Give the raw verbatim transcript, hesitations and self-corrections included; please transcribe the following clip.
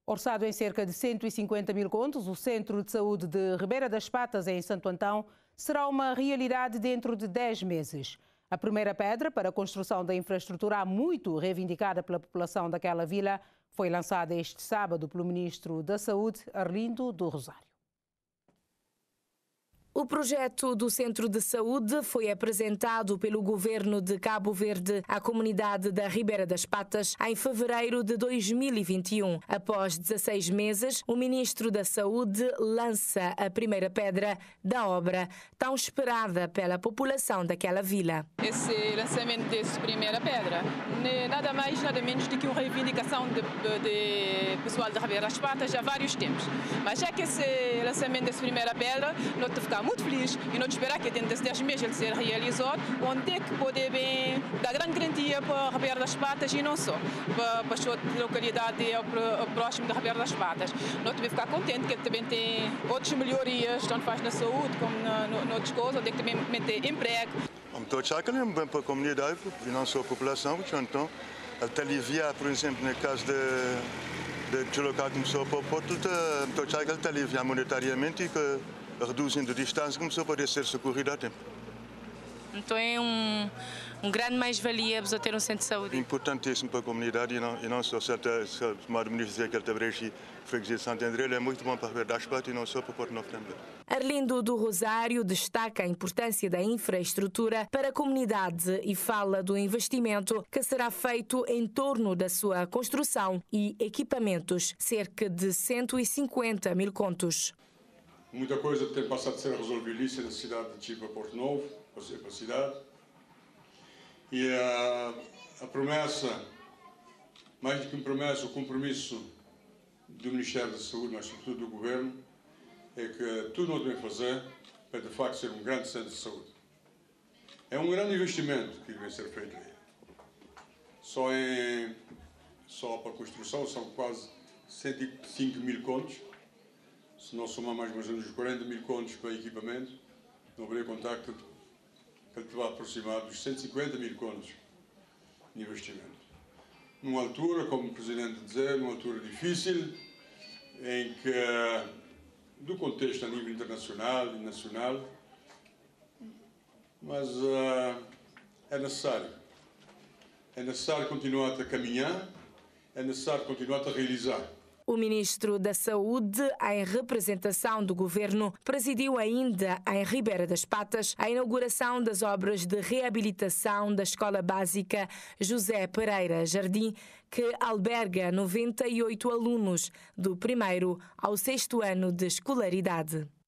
Orçado em cerca de cento e cinquenta mil contos, o Centro de Saúde de Ribeira das Patas, em Santo Antão, será uma realidade dentro de dez meses. A primeira pedra para a construção da infraestrutura, há muito reivindicada pela população daquela vila, foi lançada este sábado pelo Ministro da Saúde, Arlindo do Rosário. O projeto do Centro de Saúde foi apresentado pelo governo de Cabo Verde à comunidade da Ribeira das Patas em fevereiro de dois mil e vinte e um. Após dezesseis meses, o Ministro da Saúde lança a primeira pedra da obra, tão esperada pela população daquela vila. Esse lançamento dessa primeira pedra é nada mais, nada menos do que uma reivindicação de, de, de pessoal da Ribeira das Patas há vários tempos. Mas já que esse lançamento dessa primeira pedra, nós ficamos muito feliz e não esperar que dentro desses dez meses ele seja realizado, onde é que pode bem dar grande garantia para a Ribeira das Patas e não só, para, para a sua localidade próxima da Ribeira das Patas. Nós também ficar contente que ele também tem outras melhorias, tanto faz na saúde como na, no, no outras coisas, onde é que também tem emprego. Estou a bem para a comunidade e não só a população, então, ele alivia, por exemplo, no caso de, de deslocar como só para o porto, estou a ele alivia monetariamente e que reduzindo a distância, começou a poder ser socorrido a tempo. Então é um, um grande mais-valia você ter um centro de saúde? Importantíssimo para a comunidade e não, e não só, se o ministro dizia que ele está brechi, freguesia de Santo André, ele é muito bom para a Ribeira das Patas e não só para o Porto Novo também. Arlindo do Rosário destaca a importância da infraestrutura para a comunidade e fala do investimento que será feito em torno da sua construção e equipamentos, cerca de cento e cinquenta mil contos. Muita coisa tem passado a ser resolvida na cidade de Chipa Porto Novo, para a cidade. E a, a promessa, mais do que uma promessa, o compromisso do Ministério da Saúde, mas sobretudo do Governo, é que tudo o que devem fazer para de facto ser um grande centro de saúde. É um grande investimento que deve ser feito aí. Só, em, só para a construção são quase cento e cinco mil contos. Se nós somar mais ou menos quarenta mil contos para equipamento, não haveria contacto que ele vai aproximar dos cento e cinquenta mil contos de investimento. Numa altura, como o Presidente dizia, numa altura difícil, em que, do contexto a nível internacional e nacional, mas uh, é necessário. É necessário continuar a caminhar, é necessário continuar a realizar. O Ministro da Saúde, em representação do Governo, presidiu ainda em Ribeira das Patas a inauguração das obras de reabilitação da Escola Básica José Pereira Jardim, que alberga noventa e oito alunos do primeiro ao sexto ano de escolaridade.